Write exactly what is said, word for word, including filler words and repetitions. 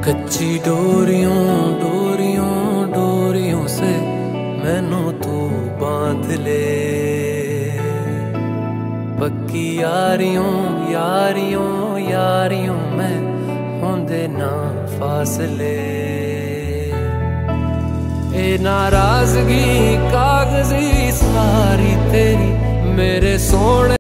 कच्ची डोरियों डोरियों डोरियों से मैनू तू बांध ले, पक्की यारियों यारियों यारियों में होंदे ना फासले। ए नाराजगी कागजी सारी तेरी मेरे सोने